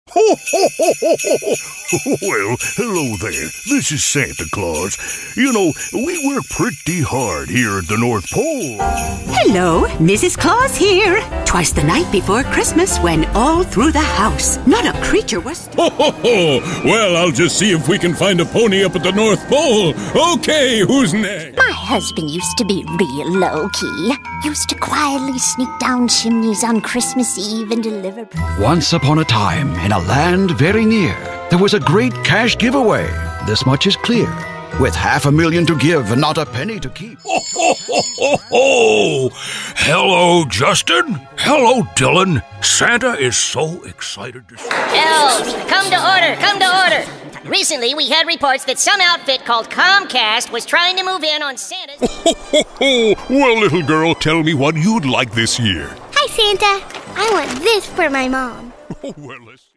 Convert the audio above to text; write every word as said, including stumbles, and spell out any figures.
Ho, ho, ho, ho, ho, ho. Well, hello there. This is Santa Claus. You know, we work pretty hard here at the North Pole. Hello, Missus Claus here. 'Twas the night before Christmas when all through the house not a creature was... Ho, ho, ho! Well, I'll just see if we can find a pony up at the North Pole. Okay, who's next? My husband used to be real low-key. Used to quietly sneak down chimneys on Christmas Eve and deliver... Once upon a time, in a land very near, there was a great cash giveaway. This much is clear. With half a million to give and not a penny to keep. Ho, ho, ho, ho, ho! Hello, Justin. Hello, Dylan. Santa is so excited to see you. Elves, come to order, come to order. Recently, we had reports that some outfit called Comcast was trying to move in on Santa's... Ho, ho, ho. Well, little girl, tell me what you'd like this year. Hi, Santa. I want this for my mom. Well, let's...